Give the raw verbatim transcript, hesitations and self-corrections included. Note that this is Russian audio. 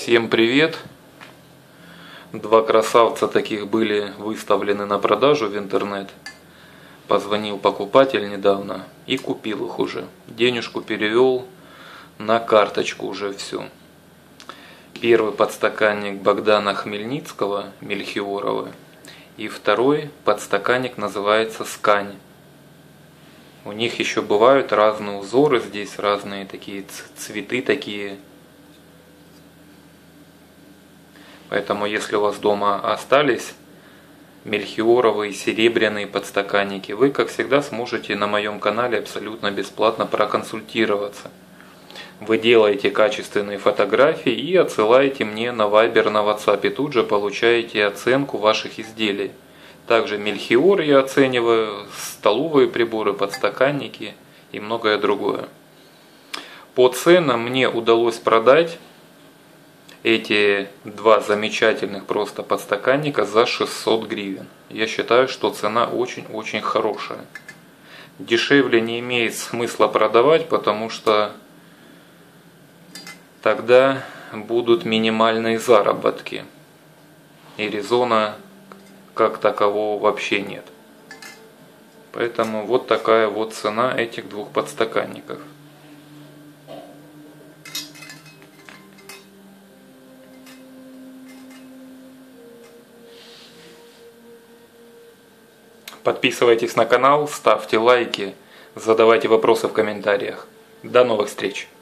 Всем привет! Два красавца таких были выставлены на продажу в интернет. Позвонил покупатель недавно и купил их уже. Денежку перевел на карточку уже всю. Первый подстаканник Богдана Хмельницкого, Мельхиорова. И второй подстаканник называется Скань. У них еще бывают разные узоры здесь, разные такие цветы такие. Поэтому если у вас дома остались мельхиоровые серебряные подстаканники, вы, как всегда, сможете на моем канале абсолютно бесплатно проконсультироваться. Вы делаете качественные фотографии и отсылаете мне на Viber, на WhatsApp, и тут же получаете оценку ваших изделий. Также мельхиор я оцениваю, столовые приборы, подстаканники и многое другое. По ценам мне удалось продать эти два замечательных просто подстаканника за шестьсот гривен. Я считаю, что цена очень-очень хорошая. Дешевле не имеет смысла продавать, потому что тогда будут минимальные заработки. И резона как такового вообще нет. Поэтому вот такая вот цена этих двух подстаканников. Подписывайтесь на канал, ставьте лайки, задавайте вопросы в комментариях. До новых встреч!